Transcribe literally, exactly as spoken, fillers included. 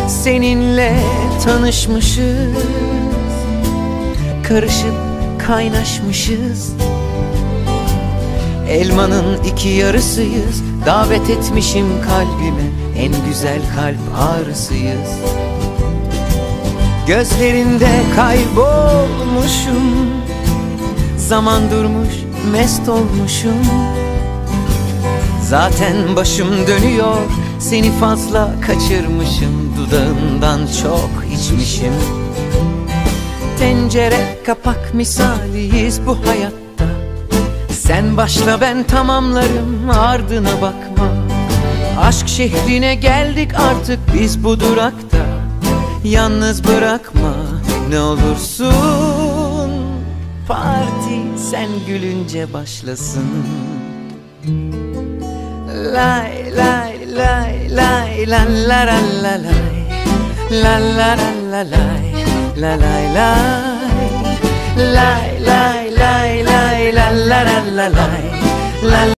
seninle tanışmışız, karışıp kaynaşmışız. Elmanın iki yarısıyız, davet etmişim kalbime, en güzel kalp ağrısıyız. Gözlerinde kaybolmuşum, zaman durmuş, mest olmuşum. Zaten başım dönüyor, seni fazla kaçırmışım, dudağından çok içmişim. Tencere kapak misaliyiz bu hayatta, sen başla ben tamamlarım, ardına bakma. Aşk şehrine geldik artık biz bu durakta, yalnız bırakma ne olursun. Parti sen gülünce başlasın. Lay lay lay lay la la la la lay, la la la la lay, la lay lay, lay lay lay lay la la la la lay, la